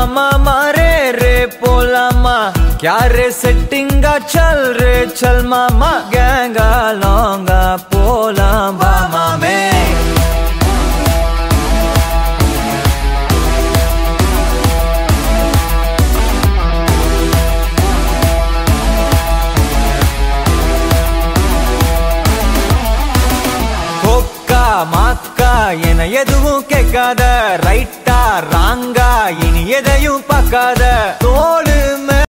मामा रे पोलामा क्या रे सेटिंगा चल रे चल मामा गैंगा लौंगा पोला मामा में மாக்கா என எதுவும் கேட்காத ரைட்டா ராங்கா இனி எதையும் பார்க்காத தோடு